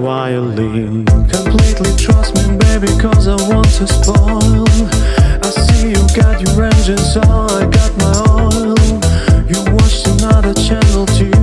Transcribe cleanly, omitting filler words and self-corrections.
violin. Completely trust me, baby, cause I want to spoil. I see you got your engine, so I got my oil. You watched another channel too.